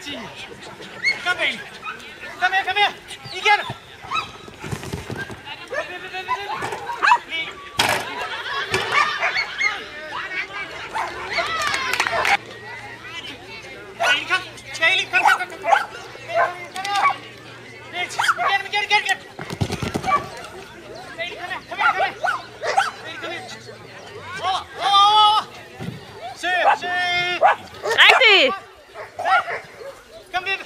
Kom, Bailey. Kom her. Igen. Bailey, kom. Igen. Bailey, kom her. Se. Rigtig! Kom lidt.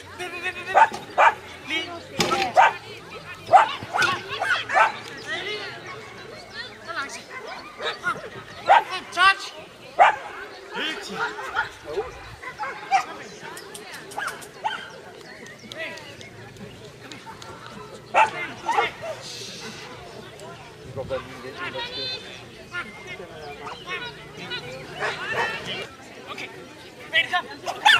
Lige. Så langsomt. Touch. Rigtig. Okay. Bailey, kom.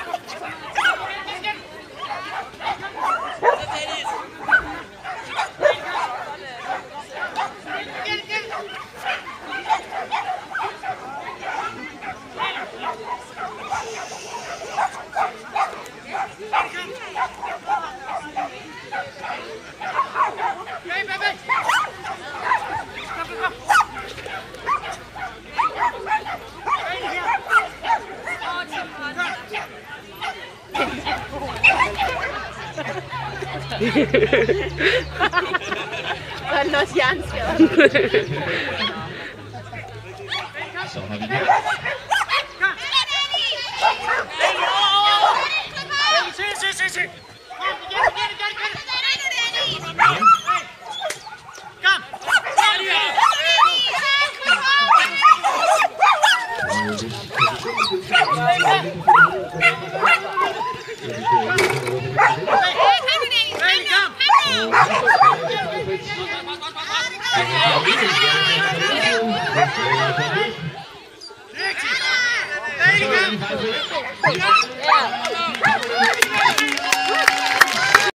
Hold os Jans. Så har vi det. Se. Kom.